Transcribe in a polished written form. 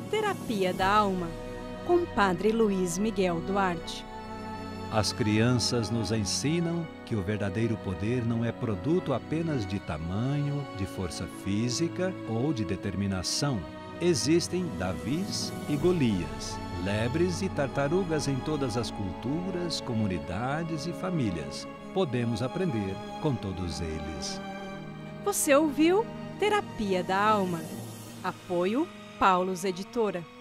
Terapia da Alma, com Padre Luiz Miguel Duarte. As crianças nos ensinam que o verdadeiro poder não é produto apenas de tamanho, de força física ou de determinação. Existem Davis e Golias, lebres e tartarugas em todas as culturas, comunidades e famílias. Podemos aprender com todos eles. Você ouviu Terapia da Alma. Apoio Paulus Editora.